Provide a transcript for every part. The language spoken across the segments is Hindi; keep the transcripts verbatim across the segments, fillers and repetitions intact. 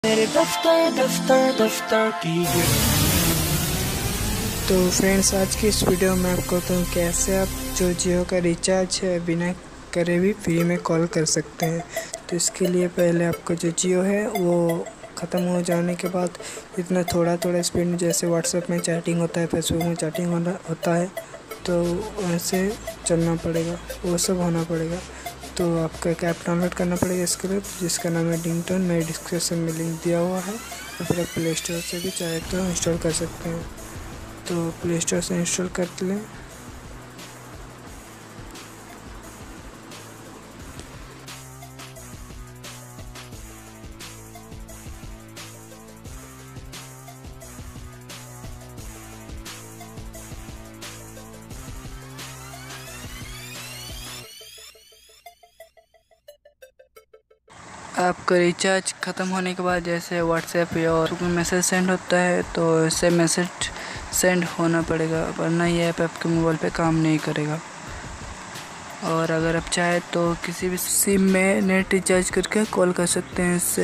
मेरे दफ्तर दफ्तर दफ्तर की। तो फ्रेंड्स, आज की इस वीडियो में आपको तो कैसे आप जो जियो का रिचार्ज है बिना करे भी फ्री में कॉल कर सकते हैं। तो इसके लिए पहले आपको जो जियो है वो ख़त्म हो जाने के बाद इतना थोड़ा थोड़ा स्पीड में, जैसे व्हाट्सएप में चैटिंग होता है, फेसबुक में चैटिंग होना होता है, तो वैसे चलना पड़ेगा, वो सब होना पड़ेगा। तो आपका एक ऐप डाउनलोड करना पड़ेगा इसके लिए, जिसका नाम है डिंगटोन। मेरे डिस्क्रिप्शन में लिंक दिया हुआ है, तो फिर आप प्ले स्टोर से भी चाहे तो इंस्टॉल कर सकते हैं। तो प्ले स्टोर से इंस्टॉल कर लें। आपका रिचार्ज ख़त्म होने के बाद जैसे व्हाट्सएप या और में मैसेज सेंड होता है, तो इससे मैसेज सेंड होना पड़ेगा, वरना ये ऐप आपके मोबाइल पे काम नहीं करेगा। और अगर आप चाहे तो किसी भी सिम में नेट रिचार्ज करके कॉल कर सकते हैं इससे।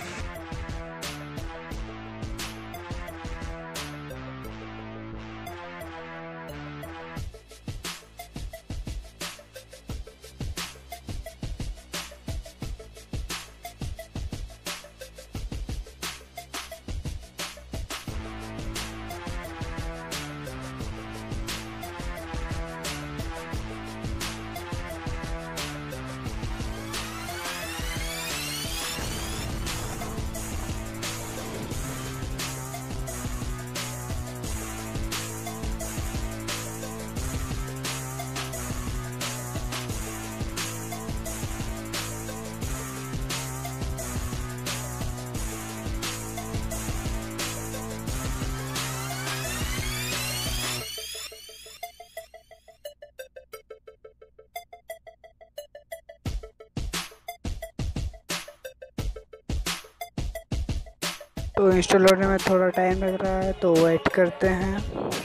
तो इंस्टॉल होने में थोड़ा टाइम लग रहा है, तो वेट करते हैं।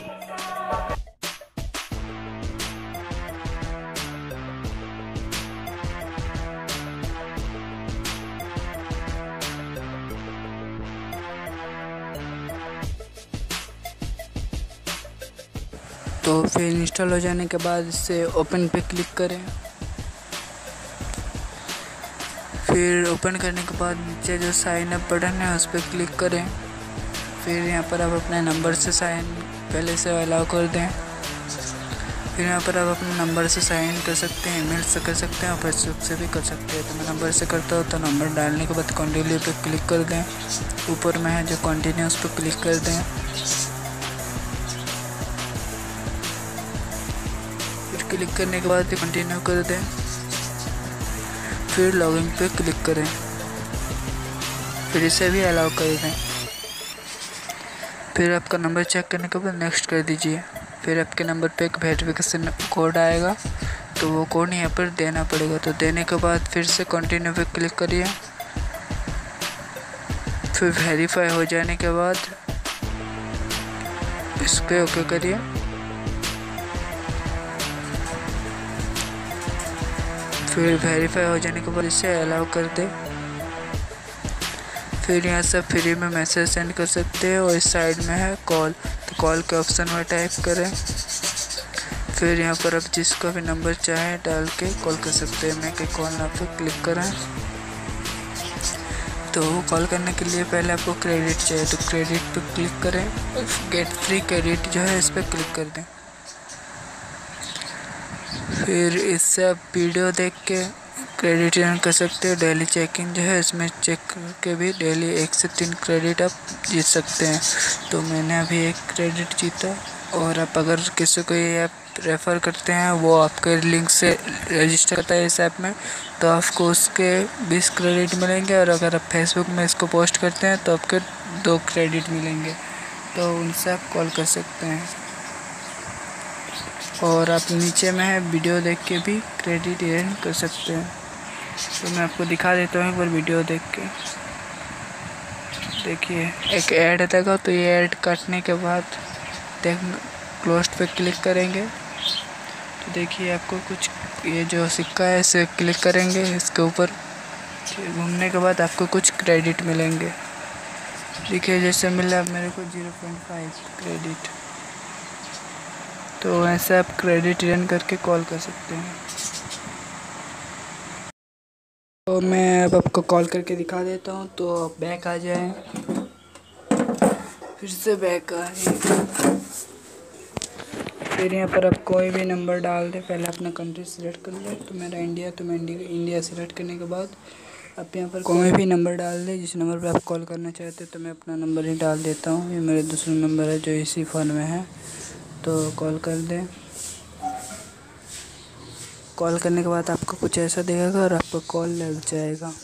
तो फिर इंस्टॉल हो जाने के बाद इससे ओपन पे क्लिक करें। फिर ओपन करने के बाद नीचे जो साइन अप बटन है उस पर क्लिक करें। फिर यहाँ पर आप अपने नंबर से साइन पहले से अलाउ कर दें। फिर यहाँ पर आप अपने नंबर से साइन कर सकते हैं, ईमेल से कर सकते हैं और फेसबुक से भी कर सकते हैं। तो मैं नंबर से करता हूँ, तो नंबर डालने के बाद कंटिन्यू पे क्लिक कर दें। ऊपर में है जो कंटिन्यू, उस पर क्लिक कर दें। फिर क्लिक करने के बाद कंटिन्यू कर दें। फिर लॉगिन पे क्लिक करें, फिर इसे भी अलाउ कर दें। फिर आपका नंबर चेक करने के बाद नेक्स्ट कर दीजिए। फिर आपके नंबर पे एक वेरिफिकेशन कोड आएगा, तो वो कोड यहाँ पर देना पड़ेगा। तो देने के बाद फिर से कंटिन्यू पे क्लिक करिए। फिर वेरीफाई हो जाने के बाद इस पर ओके करिए। फिर वेरीफाई हो जाने के बाद इसे अलाउ कर दे। फिर यहाँ से फ्री में मैसेज सेंड कर सकते हैं, और इस साइड में है कॉल, तो कॉल के ऑप्शन में टाइप करें। फिर यहाँ पर आप जिसका भी नंबर चाहें डाल के कॉल कर सकते हैं। मैं के कॉल ना पे क्लिक करें। तो कॉल करने के लिए पहले आपको क्रेडिट चाहिए, तो क्रेडिट पे क्लिक करें। गेट फ्री क्रेडिट जो है इस पर क्लिक कर दें। फिर इससे आप वीडियो देख के क्रेडिट अर्न कर सकते हो। डेली चेकिंग जो है इसमें चेक करके भी डेली एक से तीन क्रेडिट आप जीत सकते हैं। तो मैंने अभी एक क्रेडिट जीता। और आप अगर किसी को ये ऐप रेफ़र करते हैं, वो आपके लिंक से रजिस्टर करता है इस ऐप में, तो आपको उसके बीस क्रेडिट मिलेंगे। और अगर आप फेसबुक में इसको पोस्ट करते हैं तो आपके दो क्रेडिट मिलेंगे। तो उनसे आप कॉल कर सकते हैं। और आप नीचे में है वीडियो देख के भी क्रेडिट अर्न कर सकते हैं। तो मैं आपको दिखा देता हूँ एक बार वीडियो देख के। देखिए एक ऐड देगा, तो ये ऐड काटने के बाद देख क्लोज पे क्लिक करेंगे, तो देखिए आपको कुछ ये जो सिक्का है इसे क्लिक करेंगे, इसके ऊपर घूमने के बाद आपको कुछ क्रेडिट मिलेंगे। देखिए जैसे मिला अब मेरे को ज़ीरो पॉइंट फाइव क्रेडिट। तो ऐसे आप क्रेडिट रन करके कॉल कर सकते हैं। तो मैं अब आपको कॉल करके दिखा देता हूँ। तो आप बैक आ जाएं, फिर से बैक आए, फिर यहाँ पर आप कोई भी नंबर डाल दें। पहले अपना कंट्री सिलेक्ट कर लें। तो मेरा इंडिया, तो मैं इंडिया इंडिया सिलेक्ट करने के बाद आप यहाँ पर कोई भी नंबर डाल दें जिस नंबर पे आप कॉल करना चाहते हैं। तो मैं अपना नंबर ही डाल देता हूँ। ये मेरा दूसरा नंबर है जो इसी फ़ोन में है। तो कॉल कर दें। कॉल करने के बाद आपको कुछ ऐसा दिखेगा और आपका कॉल लग जाएगा।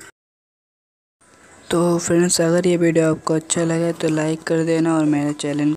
तो फ्रेंड्स, अगर ये वीडियो आपको अच्छा लगे तो लाइक कर देना और मेरे चैनल